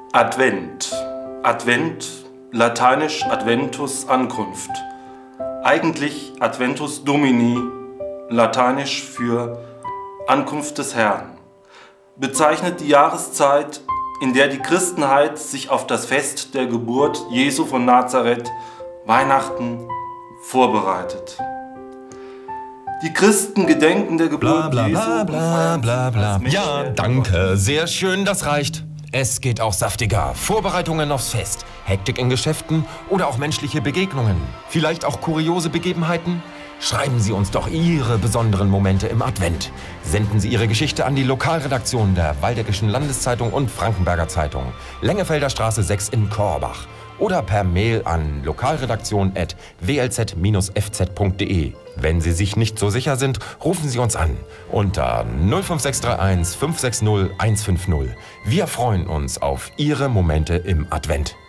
Advent. Advent, lateinisch Adventus, Ankunft. Eigentlich Adventus Domini, lateinisch für Ankunft des Herrn. Bezeichnet die Jahreszeit, in der die Christenheit sich auf das Fest der Geburt Jesu von Nazareth, Weihnachten, vorbereitet. Die Christen gedenken der Geburt Jesu. Ja, danke. Sehr schön, das reicht. Es geht auch saftiger. Vorbereitungen aufs Fest, Hektik in Geschäften oder auch menschliche Begegnungen. Vielleicht auch kuriose Begebenheiten? Schreiben Sie uns doch Ihre besonderen Momente im Advent. Senden Sie Ihre Geschichte an die Lokalredaktion der Waldeckischen Landeszeitung und Frankenberger Zeitung, Lengefelder Straße 6 in Korbach. Oder per Mail an lokalredaktion@wlz-fz.de. Wenn Sie sich nicht so sicher sind, rufen Sie uns an unter 05631 560 150. Wir freuen uns auf Ihre Momente im Advent.